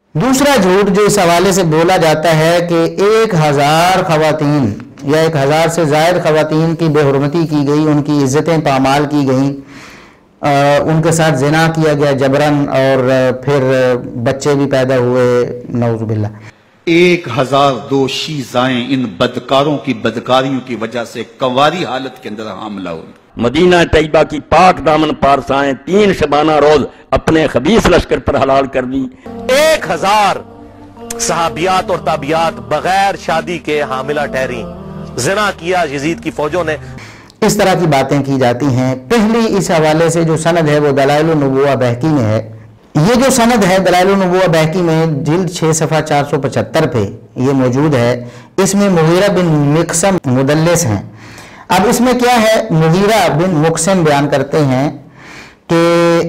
دوسرا جھوٹ جو اس حوالے سے بولا جاتا ہے کہ 1000 خواتین یا 1000 سے زائد خواتین کی بے حرمتی کی گئی، ان کی عزتیں پامال کی گئیں، ان کے ساتھ زنا کیا گیا جبرن، اور پھر بچے بھی پیدا ہوئے، نعوذ باللہ۔ 1002 شیزائیں ان بدکاروں کی بدکاریوں کی وجہ سے کنواری حالت کے اندر حاملہ ہوئی۔ مدینہ طیبہ کی پاک دامن پارسائیں 3 شبانہ روز اپنے خبیث لشکر پر حلال کر دی۔ 1000 صحابیات اور تابعات بغیر شادی کے حاملہ ٹھہری، زنا کیا یزید کی فوجوں نے۔ اس طرح کی باتیں کی جاتی ہیں۔ پہلی اس حوالے سے جو سند ہے وہ دلائل النبوہ بہقی میں ہے۔ یہ جو سند ہے دلائل النبوہ بہقی میں جلد 6 صفحہ 475 پہ یہ موجود ہے۔ اس میں مغیرہ بن مقسم مدلس ہیں۔ اب اس میں کیا ہے، مغیرہ بن مقسم بیان کرتے ہیں کہ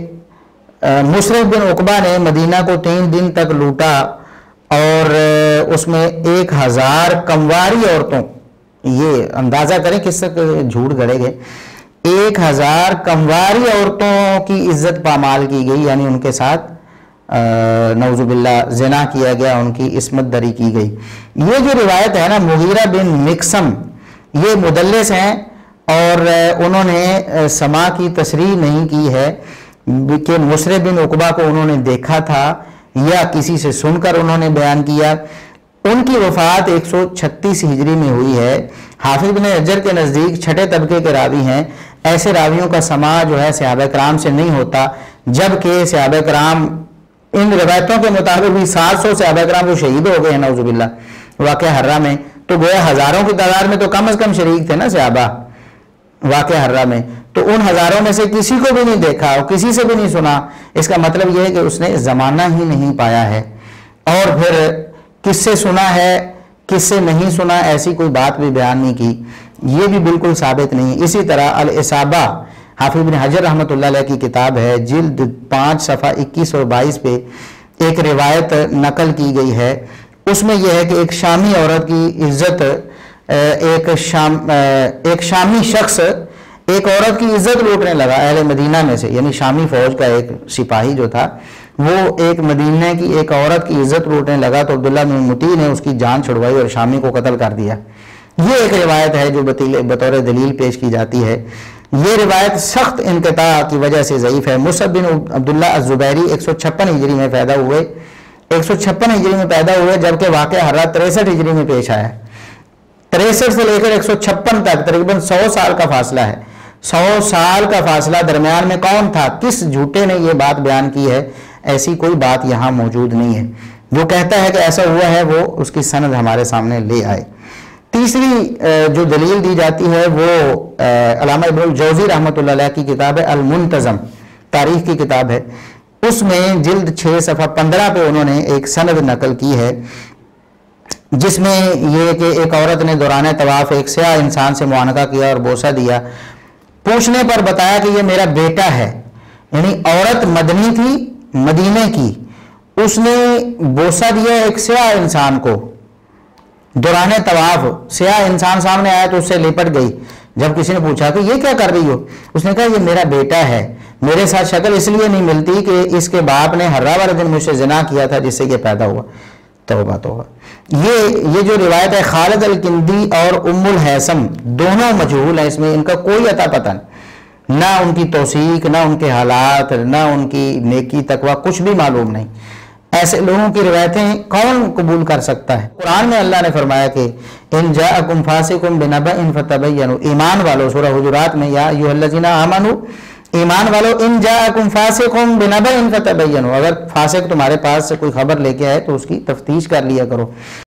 مشرف بن عقبہ نے مدینہ کو 3 دن تک لوٹا اور اس میں 1000 کنواری عورتوں، یہ اندازہ کریں کس سے جھوٹ گڑے گئے، 1000 کنواری عورتوں کی عزت پامال کی گئی، یعنی ان کے ساتھ نعوذ باللہ زنا کیا گیا، ان کی عصمت دری کی گئی۔ یہ جو روایت ہے نا، مغیرہ بن مقسم یہ مدلس ہیں اور انہوں نے سما کی تصریح نہیں کی ہے کہ مشرف بن عقبہ کو انہوں نے دیکھا تھا یا کسی سے سن کر انہوں نے بیان کیا۔ ان کی وفات 136 ہجری میں ہوئی ہے۔ حافظ بن حجر کے نزدیک چھٹے طبقے کے راوی ہیں۔ ایسے راویوں کا سماع جو ہے صحابہ کرام سے نہیں ہوتا، جبکہ صحابہ کرام ان روایتوں کے مطابق بھی 700 صحابہ کرام کو شہید ہو گئے ہیں نعوذ باللہ واقعہ حرہ میں، تو گویا ہزاروں کی تعداد میں تو کم از کم شریک تھے نا صحابہ واقعہ حرہ میں، تو ان ہزاروں میں سے کسی کو بھی نہیں دیکھا اور کسی سے بھی نہیں سنا۔ اس کا مطلب یہ ہے کہ اس نے زمانہ ہی نہیں پایا ہے، اور پھر کس سے سنا ہے کس سے نہیں سنا ایسی کوئی بات بھی بیان نہیں کی، یہ بھی بالکل ثابت نہیں۔ اسی طرح الاصابہ حافظ بن حجر رحمۃ اللہ علیہ کی کتاب ہے، جلد 5 صفحہ 21 اور 22 پہ ایک روایت نقل کی گئی ہے۔ اس میں یہ ہے کہ ایک شامی عورت کی عزت، ایک شامی شخص ایک عورت کی عزت لوٹنے لگا اہل مدینہ میں سے، یعنی شامی فوج کا ایک سپاہی جو تھا وہ ایک مدینہ کی ایک عورت کی عزت لوٹنے لگا، تو عبداللہ بن مطیع نے اس کی جان چھڑوائی اور شامی کو قتل کر دیا۔ یہ ایک روایت ہے جو بطور دلیل پیش کی جاتی ہے۔ یہ روایت سخت انقطاع کی وجہ سے ضعیف ہے۔ مصعب بن عبداللہ الزبیری 156 ہجری میں پیدا ہوئے، 156 ہجری میں پیدا ہوئے، جبکہ واقعہ حرہ 63 ہجری میں پیش آیا ہے۔ 63 سے لے کر 156 تک تقریباً 100 سال کا فاصلہ ہے۔ 100 سال کا فاصلہ، درمیان میں کون تھا، کس جھوٹے نے یہ بات بیان کی ہے، ایسی کوئی بات یہاں موجود نہیں ہے۔ جو کہتا ہے کہ ایسا ہوا ہے وہ اس کی سند ہمارے سامنے لے آئے۔ تیسری جو دلیل دی جاتی ہے وہ علامہ ابن الجوزی رحمۃ اللہ علیہ کی کتاب ہے المنتظم، تاریخ کی کتاب ہے۔ اس میں جلد 6 صفحہ 15 پہ انہوں نے ایک سند نقل کی ہے، جس میں یہ کہ ایک عورت نے دوران طواف ایک سیاہ انسان سے معانقہ کیا اور بوسہ دیا۔ پوچھنے پر بتایا کہ یہ میرا بیٹا ہے، یعنی عورت مدنی تھی، مدینے کی، اس نے بوسہ دیا ایک سیاہ انسان کو دوران طواف۔ سیاہ انسان سامنے آیا تو اس سے لپٹ گئی۔ جب کسی نے پوچھا کہ یہ کیا کر رہی ہو، اس نے کہا یہ میرا بیٹا ہے، میرے ساتھ شکل اس لیے نہیں ملتی کہ اس کے باپ نے حرہ والے دن مجھ سے زنا کیا تھا جس سے یہ پیدا ہوا۔ توبہ توبہ۔ یہ جو روایت ہے خالد الکندی اور ام الحیثم دونوں مجہول ہیں، اس میں ان کا کوئی عطا پتہ نہیں، نہ ان کی توثیق، نہ ان کے حالات، نہ ان کی نیکی تقوی، کچھ بھی معلوم نہیں۔ ایسے لوگوں کی روایتیں کون قبول کر سکتا ہے؟ قرآن میں اللہ نے فرمایا کہ ان جاءکم فاسق بنبأ فتبینوا، ایمان والو، سورہ حجرات میں یا ایھا الذین آمنوا، ایمان والو ان جاءکم فاسق بنبأ فتبینوا، اگر فاسق تمہارے پاس سے کوئی خبر لے کے آئے تو اس کی تفتیش کر لیا کرو۔